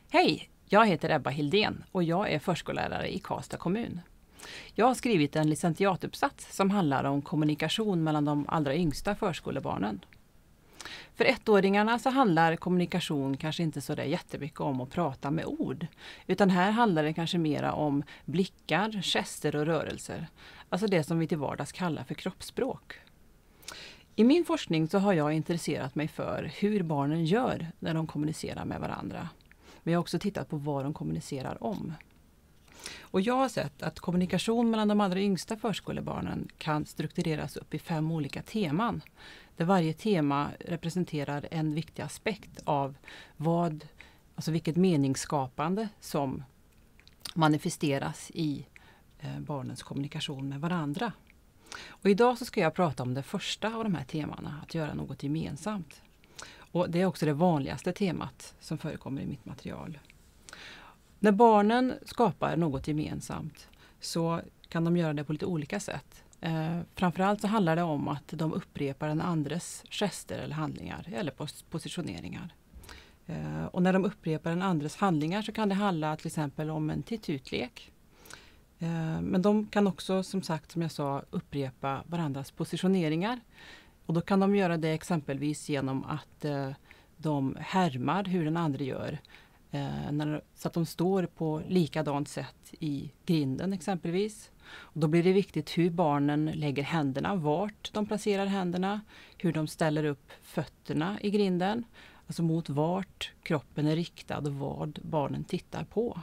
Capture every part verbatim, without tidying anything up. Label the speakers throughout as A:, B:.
A: Hej, jag heter Ebba Hildén och jag är förskollärare i Karlstad kommun. Jag har skrivit en licentiatuppsats som handlar om kommunikation mellan de allra yngsta förskolebarnen. För ettåringarna så handlar kommunikation kanske inte så där jättemycket om att prata med ord, utan här handlar det kanske mera om blickar, gester och rörelser. Alltså det som vi till vardags kallar för kroppsspråk. I min forskning så har jag intresserat mig för hur barnen gör när de kommunicerar med varandra. Men jag har också tittat på vad de kommunicerar om. Och jag har sett att kommunikation mellan de allra yngsta förskolebarnen kan struktureras upp i fem olika teman. Där varje tema representerar en viktig aspekt av vad, alltså vilket meningsskapande som manifesteras i eh, barnens kommunikation med varandra. Och idag så ska jag prata om det första av de här temana, att göra något gemensamt. Och det är också det vanligaste temat som förekommer i mitt material. När barnen skapar något gemensamt så kan de göra det på lite olika sätt. Eh, framförallt så handlar det om att de upprepar den andres gester eller handlingar eller pos- positioneringar. Eh, och när de upprepar den andres handlingar så kan det handla till exempel om en tittutlek. Eh, men de kan också, som sagt, som jag sa, upprepa varandras positioneringar. Och då kan de göra det exempelvis genom att eh, de härmar hur den andra gör. Eh, när, så att de står på likadant sätt i grinden exempelvis. Och då blir det viktigt hur barnen lägger händerna, vart de placerar händerna, hur de ställer upp fötterna i grinden. Alltså mot vart kroppen är riktad och vad barnen tittar på.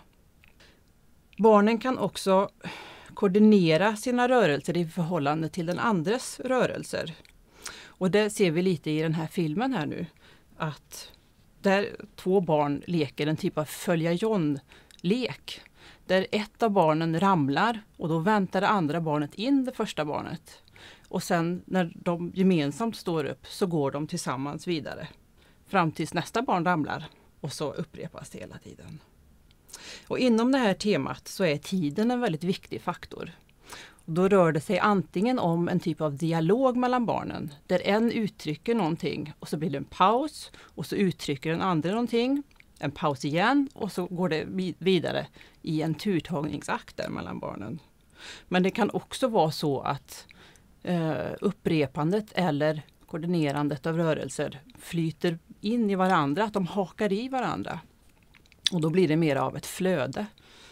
A: Barnen kan också koordinera sina rörelser i förhållande till den andres rörelser. Och det ser vi lite i den här filmen här nu. Att där två barn leker en typ av följa John-lek. Där ett av barnen ramlar och då väntar det andra barnet in det första barnet. Och sen när de gemensamt står upp så går de tillsammans vidare. Fram tills nästa barn ramlar och så upprepas det hela tiden. Och inom det här temat så är tiden en väldigt viktig faktor. Och då rör det sig antingen om en typ av dialog mellan barnen där en uttrycker någonting och så blir det en paus och så uttrycker den andra någonting, en paus igen och så går det vidare i en turtagningsakt där mellan barnen. Men det kan också vara så att eh, upprepandet eller koordinerandet av rörelser flyter in i varandra, att de hakar i varandra. Och då blir det mer av ett flöde.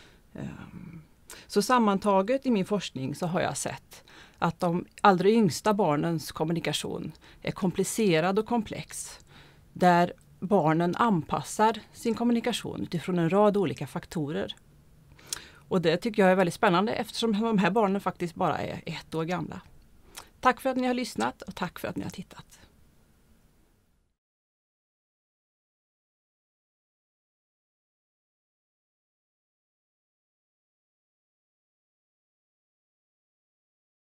A: Så sammantaget i min forskning så har jag sett att de allra yngsta barnens kommunikation är komplicerad och komplex. Där barnen anpassar sin kommunikation utifrån en rad olika faktorer. Och det tycker jag är väldigt spännande eftersom de här barnen faktiskt bara är ett år gamla. Tack för att ni har lyssnat och tack för att ni har tittat.